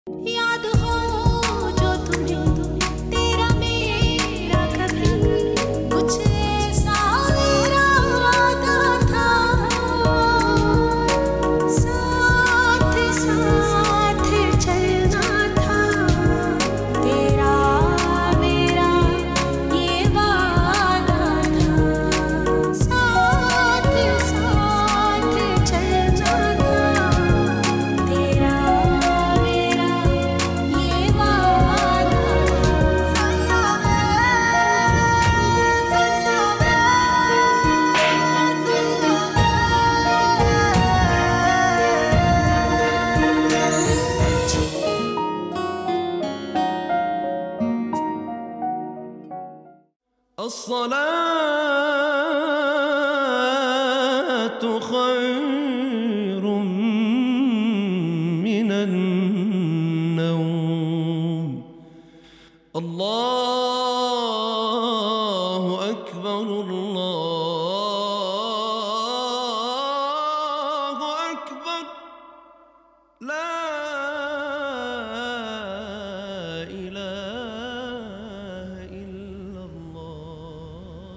याद हो जो तुम्हें तेरा मेरा कभी कुछ ऐसा इरादा था, साथ साथ चलना था, तेरा मेरा ये वादा था, साथ साथ चलना था, तेरा मेरा ये वादा الصلاة خير من النوم. الله أكبر الله أكبر لا إله إلا الله.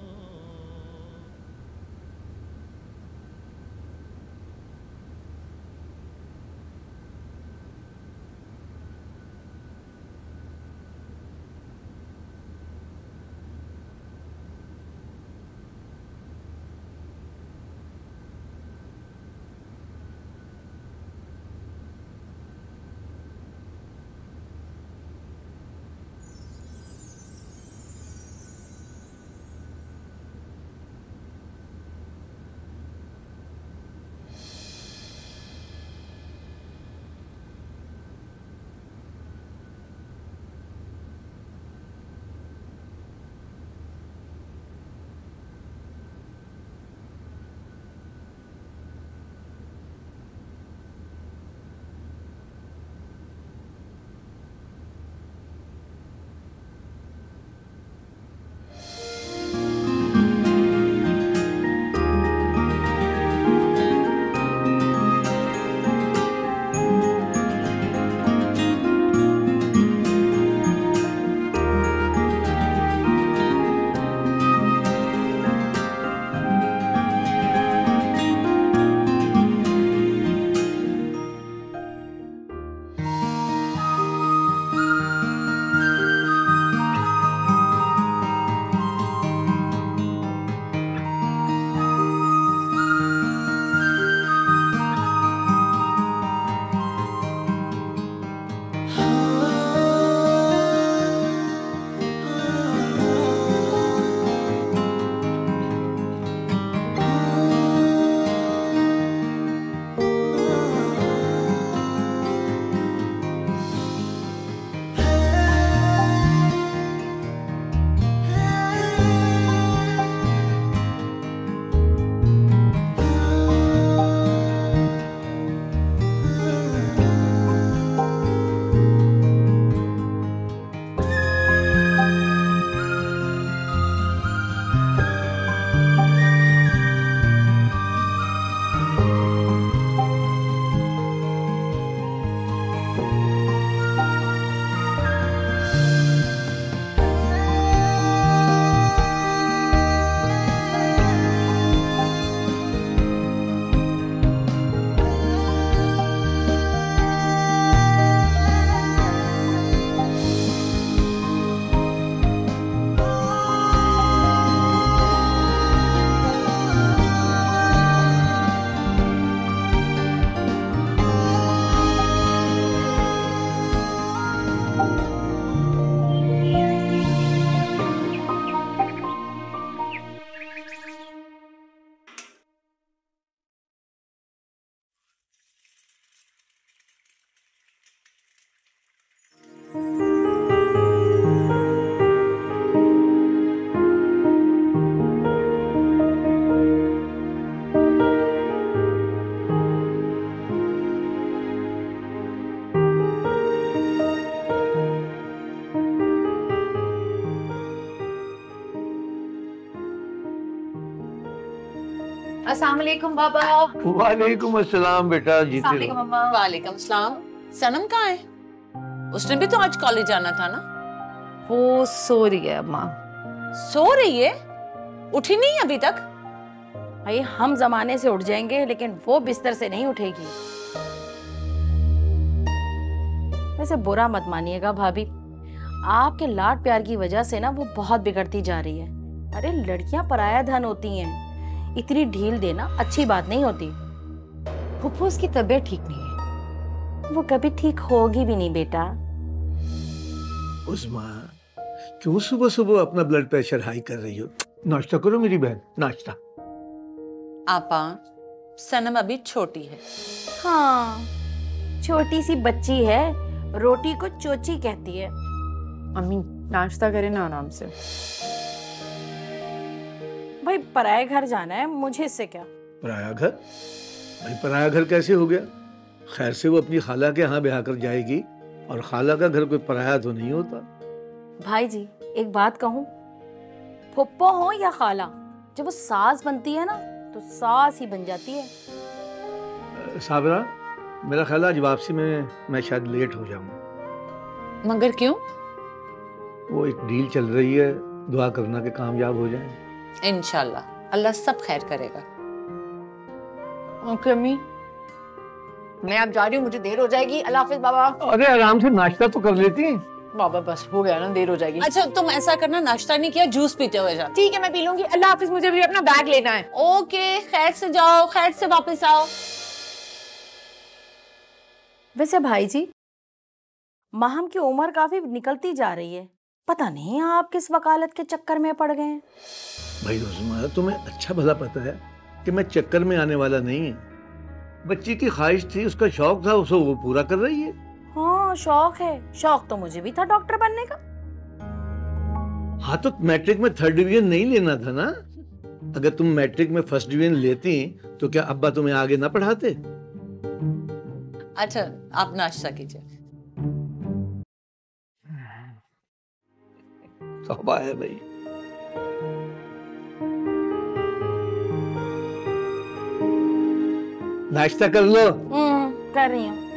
अस्सलाम वालेकुम बाबा। वालेकुम अस्सलाम बेटा, जीते अस्सलाम वालेकुम रहो। अम्मा। वालेकुम सलाम। सनम कहाँ है? उसने भी तो आज कॉलेज जाना था ना। वो सो रही है अम्मा। सो रही है? उठी नहीं अभी तक? भाई हम जमाने से उठ जाएंगे लेकिन वो बिस्तर से नहीं उठेगी। वैसे बुरा मत मानिएगा भाभी, आपके लाड प्यार की वजह से ना वो बहुत बिगड़ती जा रही है। अरे लड़कियां पराया धन होती हैं, इतनी ढील देना अच्छी बात नहीं होती। फुप्पो उसकी तबीयत ठीक नहीं है। वो कभी ठीक होगी भी नहीं बेटा। उस्मा, क्यों सुबह सुबह अपना ब्लड प्रेशर हाई कर रही हो? नाश्ता करो मेरी बहन, नाश्ता। आपा, सनम अभी छोटी है। हाँ, छोटी सी बच्ची है, रोटी को चोची कहती है। अम्मी नाश्ता करें ना आराम से। भाई पराये घर जाना है, मुझे इससे क्या। पराया घर? भाई पराया घर कैसे हो गया? खैर से वो अपनी खाला के यहाँ ब्याह कर जाएगी, और खाला का घर कोई पराया तो नहीं होता। भाई जी एक बात कहूँ, फुप्पो हो या खाला, जब वो सास बनती है ना तो सास ही बन जाती है। साबरा, मेरा ख्याल है आज वापसी में मैं शायद लेट हो जाऊंगा। मगर क्यों? वो एक डील चल रही है, दुआ करना कि कामयाब हो जाए। इंशाल्लाह अल्लाह सब खैर करेगा। ओके अम्मी, मैं अब जा रही हूँ, मुझे देर हो जाएगी। अल्लाह हाफिज बाबा। अरे आराम से नाश्ता तो कर लेती। बाबा बस हो गया ना, देर हो जाएगी। अच्छा तुम ऐसा करना, नाश्ता नहीं किया, जूस पीते हुए जाओ। ठीक है मैं पी लूंगी। अल्लाह हाफिज, मुझे भी अपना बैग लेना है। ओके, खैर से जाओ, खैर से वापस आओ। वैसे भाई जी, माहम की उम्र काफी निकलती जा रही है, पता नहीं आप किस वकालत के चक्कर में पड़ गए हैं। भाई उस्मा, तुम्हें अच्छा भला पता है कि मैं चक्कर में आने वाला नहीं है। बच्ची की ख्वाहिश थी, उसका शौक था, उसे वो पूरा कर रही है। हाँ शौक है, शौक तो मुझे भी था डॉक्टर बनने का। हाँ तो मैट्रिक में 3rd डिवीजन नहीं लेना था ना? अगर तुम मैट्रिक में 1st डिवीजन लेती तो क्या अब्बा तुम्हें आगे ना पढ़ाते? अच्छा आप नाश्ता कीजिए। तौबा है भाई। नाश्ता कर लो। कर रही हूँ।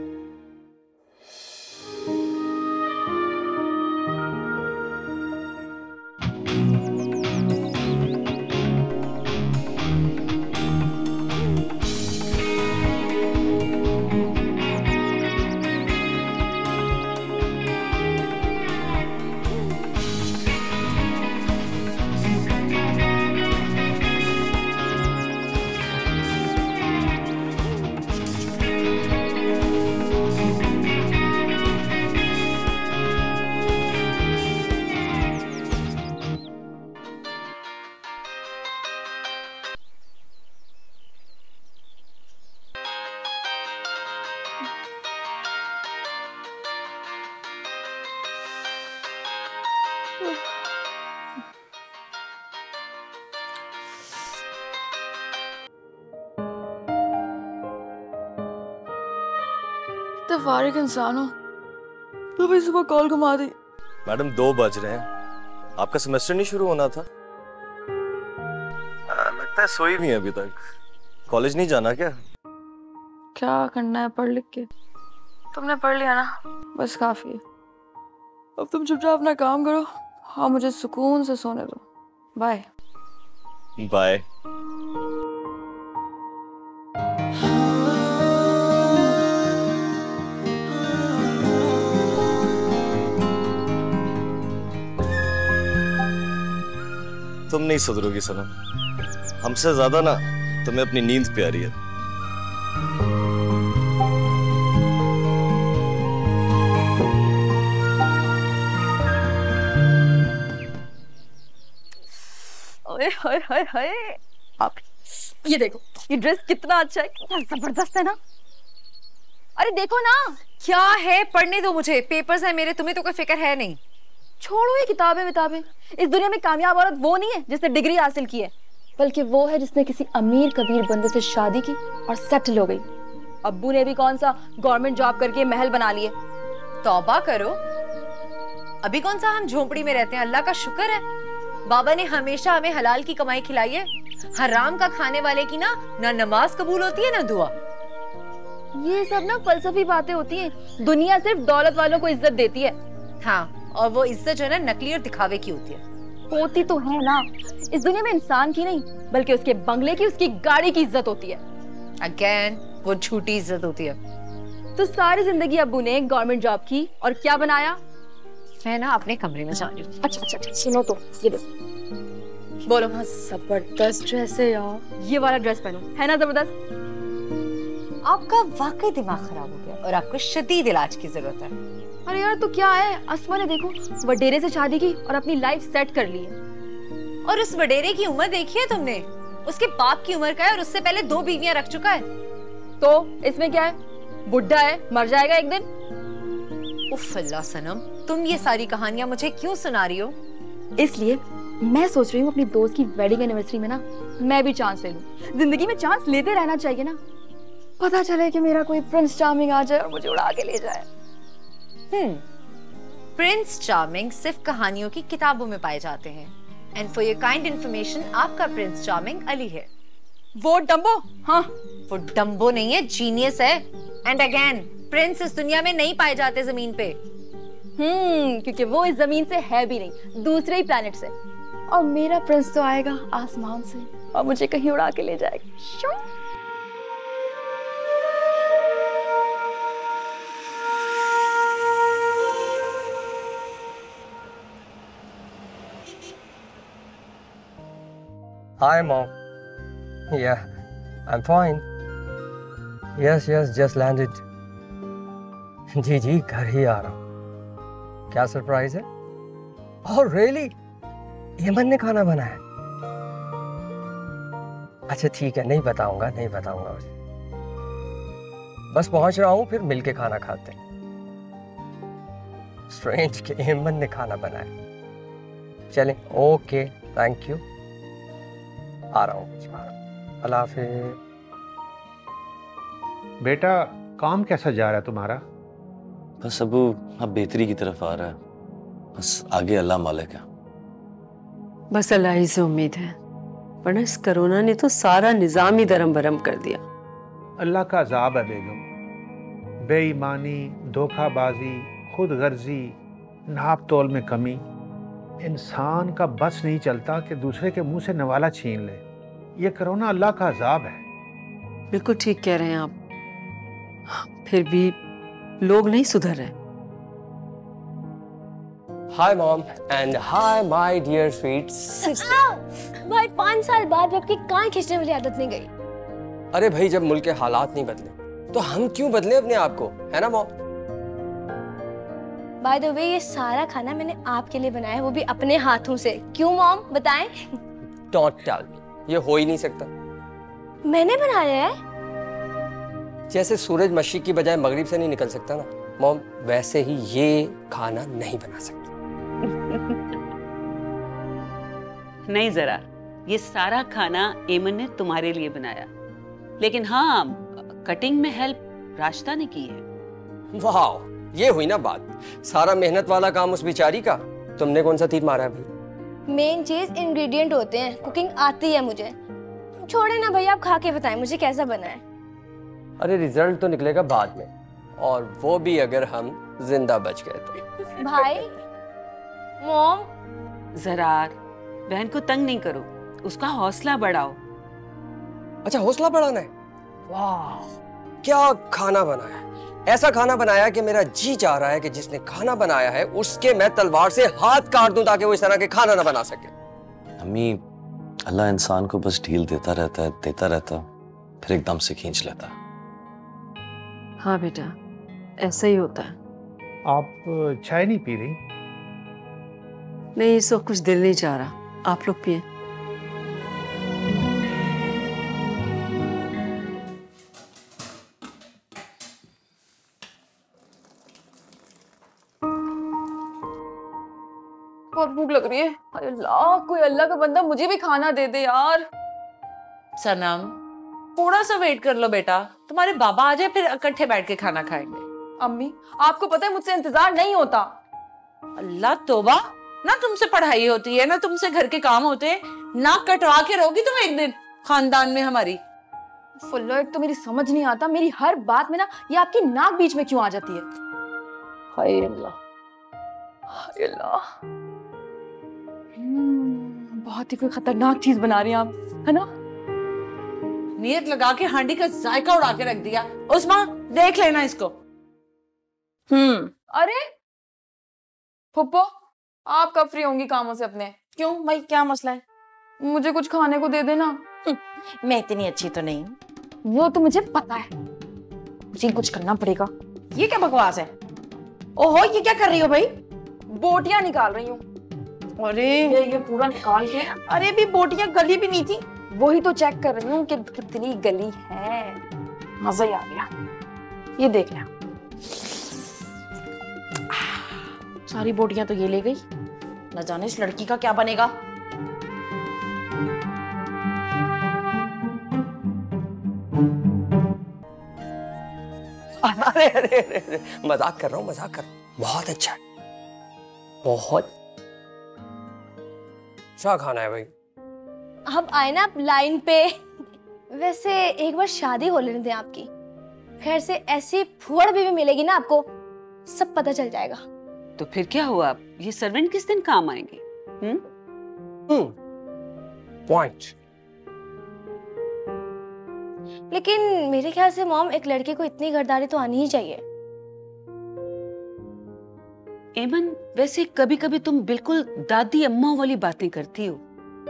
तो फारिग इंसान हो तो भी सुबह कॉल घुमा दी। मैडम 2 बज रहे हैं, आपका सेमेस्टर नहीं शुरू होना था? लगता है सोई नहीं है अभी तक। कॉलेज नहीं जाना क्या? क्या करना है पढ़ लिख के, तुमने पढ़ लिया ना, बस काफी है। अब तुम चुपचाप अपना काम करो, हाँ मुझे सुकून से सोने दो। Bye bye. तुम नहीं सुधरोगी सनम, हमसे ज्यादा ना तुम्हें अपनी नींद प्यारी है। ओए हाय हाय हाय, आप ये देखो, ये ड्रेस कितना अच्छा है, कितना जबरदस्त है ना। अरे देखो ना क्या है, पढ़ने दो मुझे, पेपर्स है मेरे, तुम्हें तो कोई फिक्र है नहीं। छोड़ो ये किताबें विताबें, इस दुनिया में कामयाब औरत वो नहीं है जिसने डिग्री हासिल की है, बल्कि वो है जिसने किसी अमीर कबीर बंदे से शादी की और सेटल हो गई। अब्बू ने भी कौन सा गवर्नमेंट जॉब करके महल बना लिए। तौबा करो, अभी कौन सा हम झोंपड़ी में रहते हैं, अल्लाह का शुक्र है बाबा ने हमेशा हमें हलाल की कमाई खिलाई है। हराम का खाने वाले की ना नमाज कबूल होती है ना दुआ। ये सब ना फलसफी बातें होती हैं। दुनिया सिर्फ दौलत वालों को इज्जत देती है। हाँ, और वो इज्जत जो है ना नकली और दिखावे की होती है। होती तो है ना, इस दुनिया में इंसान की नहीं बल्कि उसके बंगले की, उसकी गाड़ी की इज्जत होती है। अगेन वो झूठी इज्जत होती है। तो सारी जिंदगी अब्बू ने गवर्नमेंट जॉब की और क्या बनाया? मैं ना अपने कमरे में जा रही हूँ। अच्छा सुनो तो, ये देखो। बोलो। हाँ, जबरदस्त ड्रेस है यार, ये वाला ड्रेस पहनो, है ना जबरदस्त? आपका वाकई दिमाग खराब हो गया और आपको शदीद इलाज की जरूरत है। अरे यार तो क्या है, अस्मा ने देखो वडेरे से शादी की और अपनी लाइफ सेट कर ली है। और उस वडेरे की उम्र देखी है तुमने? उसके बाप की उम्र का है और उससे पहले 2 बीवियां रख चुका है। तो इसमें क्या है, बुढ़ा है, मर जाएगा एक दिन। उफ अल्लाह सनम, तुम ये सारी कहानियां मुझे क्यों सुना रही हो? इसलिए मैं सोच रही हूँ अपनी दोस्त की वेडिंग एनिवर्सरी में ना मैं भी चांस ले लूं। जिंदगी में चांस लेते रहना चाहिए ना, पता चले कि मेरा कोई प्रिंस चार्मिंग आ जाए और मुझे उड़ा के ले जाए। प्रिंस चार्मिंग सिर्फ कहानियों की किताबों में पाए जाते हैं। And for your kind information, आपका प्रिंस चार्मिंग अली है। वो डम्बो? हाँ, वो डम्बो नहीं है, जीनियस है। एंड अगेन, प्रिंस इस दुनिया में नहीं पाए जाते जमीन पे। क्योंकि वो इस जमीन से है भी नहीं, दूसरे ही प्लेनेट से। और मेरा प्रिंस तो आएगा आसमान से और मुझे कहीं उड़ा के ले जाएगा। Hi, Mom. Yeah, I'm fine. Yes, just landed. जी घर ही आ रहा हूँ। क्या सरप्राइज है? Oh, really? यमन ने खाना बनाया? अच्छा ठीक है, नहीं बताऊंगा मुझे। बस पहुंच रहा हूँ, फिर मिलके खाना खाते हैं। स्ट्रेंज कि यमन ने खाना बनाया। चलें, ओके, थैंक यू। आ रहा हूँ। अल्लाह हाफिज़। बेटा, काम कैसा जा रहा है तुम्हारा? बस अबू अब बेहतरी की तरफ आ रहा है, बस आगे अल्लाह मालिक है। बस अल्लाह ही से उम्मीद है, वरना इस कोरोना ने तो सारा निजाम ही दरम बरम कर दिया। अल्लाह का अजाब है बेगम। बेईमानी, धोखाबाजी, खुद गर्जी, नाप तोल में कमी। इंसान का बस नहीं चलता कि दूसरे के मुंह से नवाला छीन ले। ये कोरोना अल्लाह का अजाब है। बिल्कुल ठीक कह रहे हैं आप, फिर भी लोग नहीं सुधर रहे। Hi mom and hi my dear sweet भाई 5 साल बाद आपकी कान खींचने वाली आदत नहीं गई। अरे भाई, जब मुल्क के हालात नहीं बदले तो हम क्यों बदले अपने आप को, है ना मॉम? बाय द वे, ये सारा खाना मैंने आपके लिए बनाया है, वो भी अपने हाथों से। क्यों मॉम, बताएं? डोंट टेल मी, ये हो ही नहीं सकता। मैंने बनाया है? जैसे सूरज मशरिक की बजाय मगरिब से नहीं निकल सकता ना मॉम, वैसे ही ये खाना नहीं बना सकती। नहीं जरा, ये सारा खाना एमन ने तुम्हारे लिए बनाया, लेकिन हाँ, कटिंग में हेल्प राशिदा ने की है। वाह, ये हुई ना बात। सारा मेहनत वाला काम उस बेचारी का, तुमने कौन सा तीर मारा है भाई? मेन चीज इंग्रेडिएंट होते हैं, कुकिंग आती है मुझे। छोड़े ना भैया, आप खा के बताएं मुझे कैसा बना है। अरे रिजल्ट तो निकलेगा बाद में, और वो भी अगर हम जिंदा बच गए तो। भाई, मॉम। जरार, बहन को तंग नहीं करो, उसका हौसला बढ़ाओ। अच्छा, हौसला बढ़ाना है? वाह, क्या खाना बनाया है। ऐसा खाना बनाया कि मेरा जी चाह रहा है कि जिसने खाना बनाया है उसके मैं तलवार से हाथ काट दूं ताकि वो इस तरह के खाना ना बना सके। अम्मी, अल्लाह इंसान को बस ढील देता रहता, फिर एकदम से खींच लेता है। हाँ बेटा, ऐसा ही होता है। आप चाय नहीं पी रही? नहीं, इस वक्त कुछ दिल नहीं चाह रहा, आप लोग पिए। बहुत भूख लग रही है। अल्लाह, कोई अल्लाह का बंदा मुझे भी खाना दे दे यार। सनम, थोड़ा सा वेट कर लो बेटा, तुम्हारे बाबा आ जाए फिर इकट्ठे बैठ के खाना खाएंगे। अम्मी, आपको पता है मुझसे इंतजार नहीं होता। अल्लाह तौबा, ना तुमसे पढ़ाई होती है, ना तुमसे घर के काम होते हैं, नाक कटवा के रहोगी तुम एक दिन खानदान में हमारी। फुल्लो, एक तो मेरी समझ नहीं आता, मेरी हर बात में ना ये आपकी नाक बीच में क्यों आ जाती है? हाय अल्लाह, हाय अल्लाह। बहुत ही कोई खतरनाक चीज बना रही हैं आप, है ना? नीयत लगा के हांडी का जायका उड़ा के रख दिया। उस्मा, देख लेना इसको। अरे फुप्पो, आप कब फ्री होंगी कामों से अपने? क्यों भाई, क्या मसला है? मुझे कुछ खाने को दे देना। मैं इतनी अच्छी तो नहीं हूँ। वो तो मुझे पता है, मुझे कुछ करना पड़ेगा। ये क्या बकवास है? ओहो, ये क्या कर रही हो भाई? बोटियां निकाल रही हूँ। अरे ये पूरा निकाल के। अरे भी बोटियां गली भी नहीं थी। वही तो चेक कर रही हूँ कि कितनी गली है। मजा ही आ गया। ये देख ले, सारी बोटियां तो ये ले गई। न जाने इस लड़की का क्या बनेगा। अरे अरे अरे, मजाक कर रहा हूँ, मजाक कर रहा हूँ। बहुत अच्छा है, बहुत। क्या खाना है भाई? अब आए ना आप लाइन पे। वैसे एक बार शादी हो लेने दें आपकी, खैर से ऐसी फुहड़ भी मिलेगी ना आपको, सब पता चल जाएगा। तो फिर क्या हुआ, ये सर्वेंट किस दिन काम आएंगे? पॉइंट। लेकिन मेरे ख्याल से मॉम, एक लड़के को इतनी गरदारी तो आनी ही चाहिए। एमन, वैसे कभी कभी तुम बिल्कुल दादी अम्मा वाली बातें करती हो।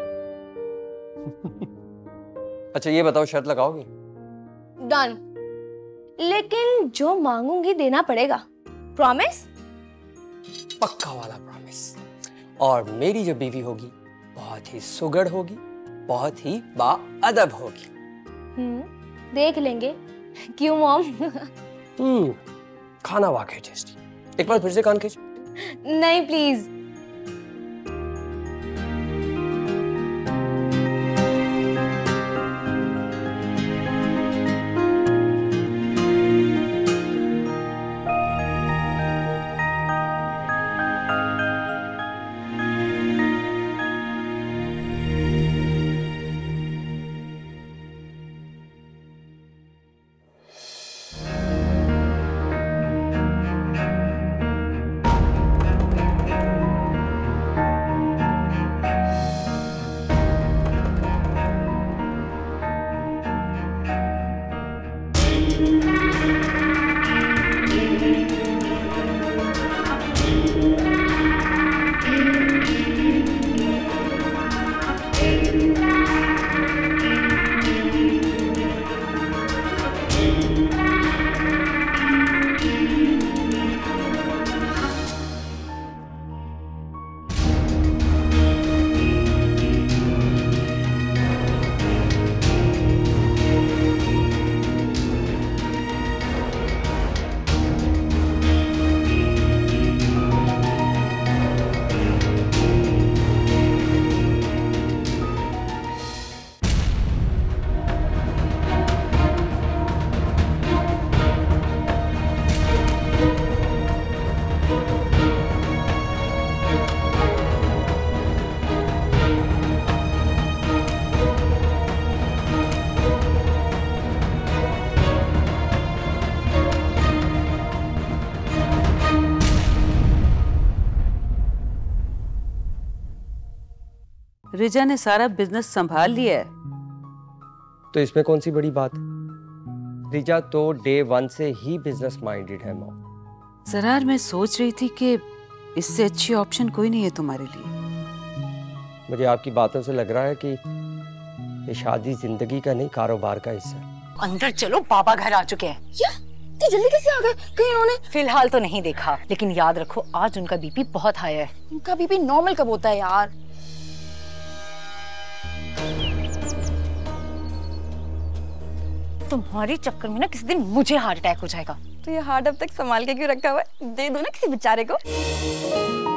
अच्छा ये बताओ, शर्त लगाओगी? डन, लेकिन जो मांगूंगी देना पड़ेगा। प्रॉमिस? पक्का वाला प्रॉमिस। और मेरी जो बीवी होगी बहुत ही सुगड़ होगी, बहुत ही बाअदब होगी। देख लेंगे। क्यों मॉम? खाना वाकई टेस्टी। एक बार फिर से कान खींच। नहीं प्लीज। रिजा ने सारा बिजनेस संभाल लिया है। तो इसमें कौन सी बड़ी बात? रिजा तो डे 1 से ही बिजनेस माइंडेड है मॉम। जरार, मैं सोच रही थी कि इससे अच्छी ऑप्शन कोई नहीं है तुम्हारे लिए। मुझे आपकी बातों से लग रहा है कि ये शादी जिंदगी का नहीं, कारोबार का हिस्सा है। अंदर चलो, पापा घर आ चुके हैं। क्या? इतनी जल्दी कैसे आ गए? कहीं उन्होंने? फिलहाल तो नहीं देखा, लेकिन याद रखो आज उनका बीपी बहुत हाई है। उनका बीपी नॉर्मल कब होता है यार? तुम्हारे चक्कर में ना किसी दिन मुझे हार्ट अटैक हो जाएगा। तो ये हार्ट अब तक संभाल के क्यों रखा हुआ है? दे दो ना किसी बेचारे को।